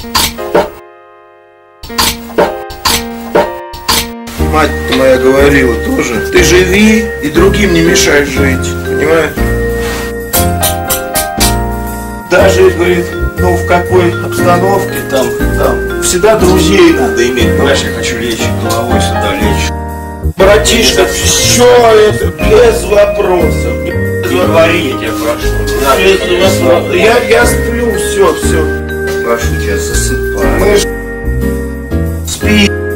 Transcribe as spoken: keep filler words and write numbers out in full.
Мать моя говорила тоже. Ты живи и другим не мешай жить. Понимаешь? Даже, говорит, ну в какой обстановке там, там всегда друзей надо иметь. Знаешь, я хочу лечь головой сюда, лечь. Братишка, все это без вопросов. Без Не говори, я тебя прошу. без вопросов. Я, я сплю, все, все. Прошу тебя, засыпай. Мы ж... Спи.